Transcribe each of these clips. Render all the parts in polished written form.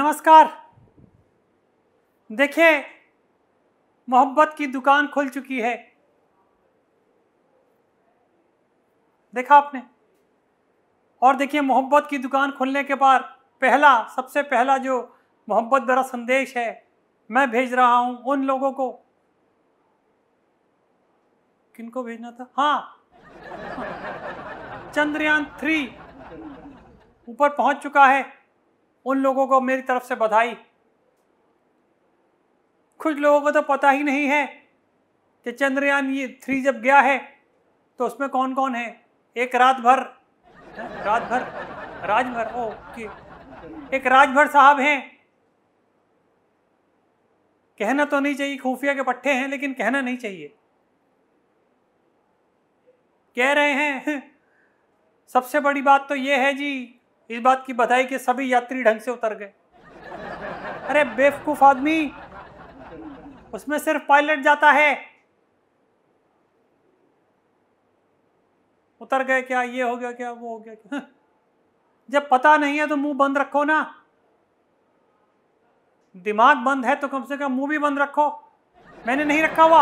नमस्कार। देखिए, मोहब्बत की दुकान खुल चुकी है। देखा आपने? और देखिए, मोहब्बत की दुकान खुलने के बाद सबसे पहला जो मोहब्बत भरा संदेश है मैं भेज रहा हूं उन लोगों को। किनको भेजना था? हाँ, चंद्रयान 3 ऊपर पहुंच चुका है। उन लोगों को मेरी तरफ से बधाई। कुछ लोगों को तो पता ही नहीं है कि चंद्रयान 3 जब गया है तो उसमें कौन कौन है। एक राजभर साहब हैं। कहना तो नहीं चाहिए, खुफिया के पट्टे हैं, लेकिन कहना नहीं चाहिए। कह रहे हैं सबसे बड़ी बात तो यह है जी, इस बात की बधाई कि सभी यात्री ढंग से उतर गए। अरे बेवकूफ आदमी, उसमें सिर्फ पायलट जाता है। उतर गए क्या, ये हो गया क्या, वो हो गया क्या? जब पता नहीं है तो मुंह बंद रखो ना। दिमाग बंद है तो कम से कम मुंह भी बंद रखो। मैंने नहीं रखा हुआ।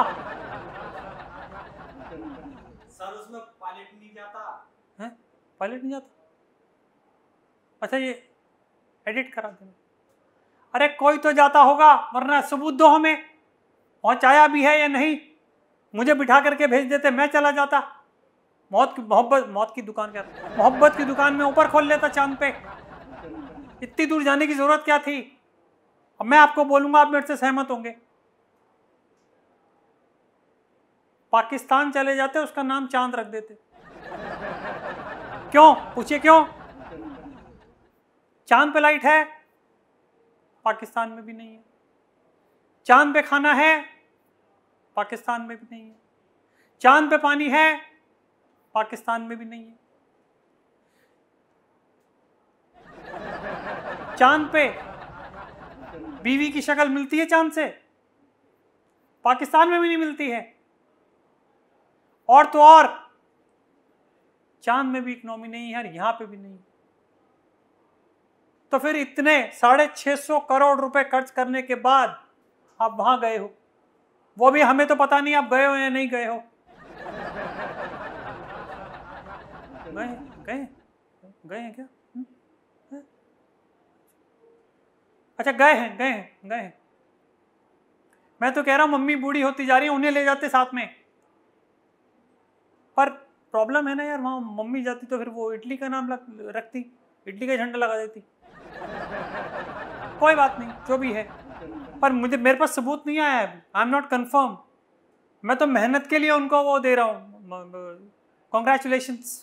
सर उसमें पायलट नहीं जाता है? पायलट नहीं जाता? अच्छा, ये एडिट करा देना। अरे कोई तो जाता होगा, वरना सबूत दो हमें, पहुंचाया भी है या नहीं। मुझे बिठा करके भेज देते, मैं चला जाता। मोहब्बत की दुकान में ऊपर खोल लेता चांद पे। इतनी दूर जाने की जरूरत क्या थी? अब मैं आपको बोलूंगा, आप मेरे से सहमत होंगे। पाकिस्तान चले जाते, उसका नाम चांद रख देते। क्यों? पूछिए क्यों? चांद पे लाइट है, पाकिस्तान में भी नहीं है। चांद पे खाना है, पाकिस्तान में भी नहीं है। चांद पे पानी है, पाकिस्तान में भी नहीं है। चांद पे बीवी की शक्ल मिलती है चांद से, पाकिस्तान में भी नहीं मिलती है। और तो और चांद में भी इकोनॉमी नहीं है और यहां पे भी नहीं। तो फिर इतने 650 करोड़ रुपए खर्च करने के बाद आप वहां गए हो, वो भी हमें तो पता नहीं आप गए हो या नहीं गए हो। गए हैं क्या? अच्छा, गए हैं। मैं तो कह रहा हूं मम्मी बूढ़ी होती जा रही है, उन्हें ले जाते साथ में। पर प्रॉब्लम है ना यार, वहां मम्मी जाती तो फिर वो इटली का नाम रखती, इटली का झंडा लगा देती। कोई बात नहीं, जो भी है। पर मेरे पास सबूत नहीं आया है। I am not confirm. मैं तो मेहनत के लिए उनको वो दे रहा हूं, कॉन्ग्रेचुलेशंस।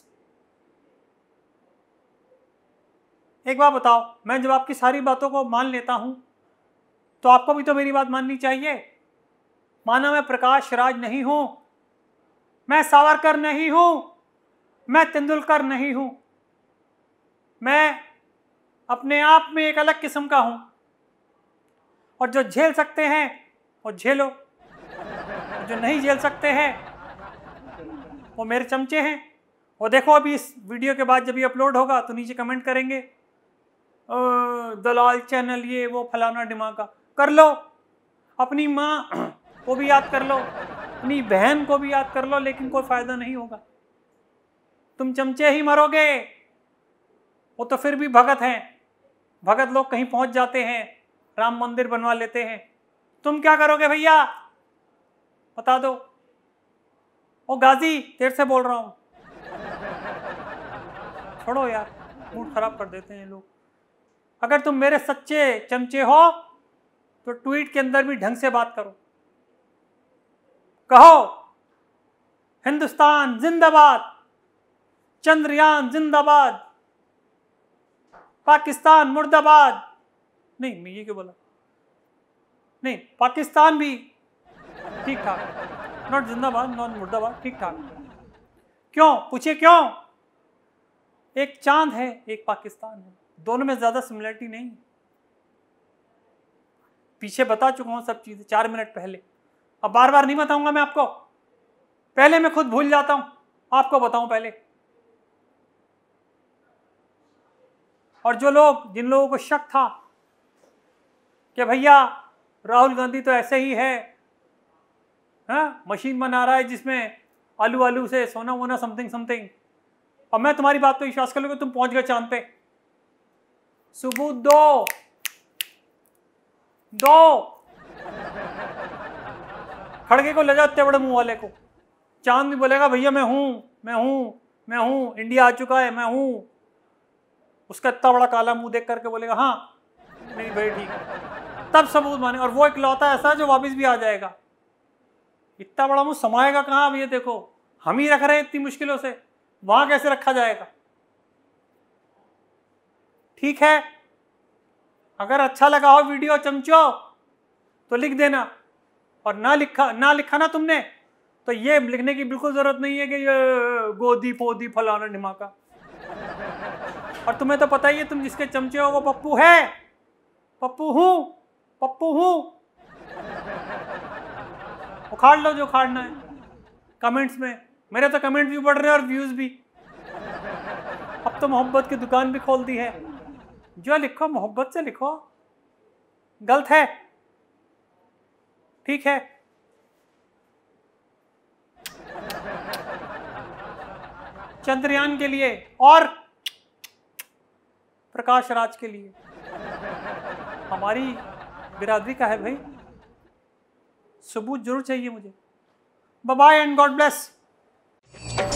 एक बात बताओ, मैं जब आपकी सारी बातों को मान लेता हूं तो आपको भी तो मेरी बात माननी चाहिए। माना मैं प्रकाश राज नहीं हूं, मैं सावरकर नहीं हूं, मैं तेंदुलकर नहीं हूं। मैं अपने आप में एक अलग किस्म का हूं। और जो झेल सकते हैं वो झेलो, जो नहीं झेल सकते हैं वो मेरे चमचे हैं। वो देखो, अभी इस वीडियो के बाद जब ये अपलोड होगा तो नीचे कमेंट करेंगे दलाल चैनल, ये वो फलाना डिमाका। कर लो, अपनी माँ को भी याद कर लो, अपनी बहन को भी याद कर लो, लेकिन कोई फायदा नहीं होगा। तुम चमचे ही मरोगे। वो तो फिर भी भगत हैं। भगत लोग कहीं पहुंच जाते हैं, राम मंदिर बनवा लेते हैं। तुम क्या करोगे भैया, बता दो। ओ गाजी, तेरे से बोल रहा हूं। छोड़ो यार, मूड खराब कर देते हैं लोग। अगर तुम मेरे सच्चे चमचे हो तो ट्वीट के अंदर भी ढंग से बात करो। कहो हिंदुस्तान जिंदाबाद, चंद्रयान जिंदाबाद, पाकिस्तान मुर्दाबाद। नहीं, मैं ये क्यों बोला? नहीं, पाकिस्तान भी ठीक ठाक, नॉट जिंदाबाद नॉट मुर्दाबाद, ठीक ठाक। क्यों? पूछिए क्यों? एक चांद है, एक पाकिस्तान है, दोनों में ज्यादा सिमिलरिटी नहीं। पीछे बता चुका हूं सब चीजें 4 मिनट पहले। अब बार बार नहीं बताऊंगा मैं आपको। पहले मैं खुद भूल जाता हूं, आपको बताऊं पहले। और जिन लोगों को शक था कि भैया राहुल गांधी तो ऐसे ही है, हाँ, मशीन बना रहा है जिसमें आलू आलू से सोना वोना समथिंग समथिंग, और मैं तुम्हारी बात पे विश्वास कर लूँगा तुम पहुंच गए चांद पे। सबूत दो, खड़गे को ले जाओ इतने बड़े मुंह वाले को। चांद भी बोलेगा भैया मैं हूं, इंडिया आ चुका है, मैं हूं। उसका इतना बड़ा काला मुंह देख करके बोलेगा हाँ नहीं भाई ठीक है, तब सबूत माने। और वो एक लौता ऐसा है जो वापस भी आ जाएगा। इतना बड़ा मुंह समाएगा कहाँ? अब ये देखो, हम ही रख रहे हैं इतनी मुश्किलों से, वहां कैसे रखा जाएगा? ठीक है, अगर अच्छा लगा हो वीडियो चमचो तो लिख देना, और ना लिखा ना तुमने तो ये लिखने की बिल्कुल जरूरत नहीं है कि ये गोदी पोदी फलाना ढिमाका। और तुम्हें तो पता ही है, तुम जिसके चमचे हो वो पप्पू है, पप्पू हूं। उखाड़ लो जो उखाड़ना है कमेंट्स में। मेरे तो कमेंट भी बढ़ रहे हैं और व्यूज भी। अब तो मोहब्बत की दुकान भी खोल दी है। जो लिखो मोहब्बत से लिखो, गलत है, ठीक है। चंद्रयान के लिए और प्रकाश राज के लिए हमारी बिरादरी का है भाई, सबूत जरूर चाहिए मुझे। Bye bye and God bless.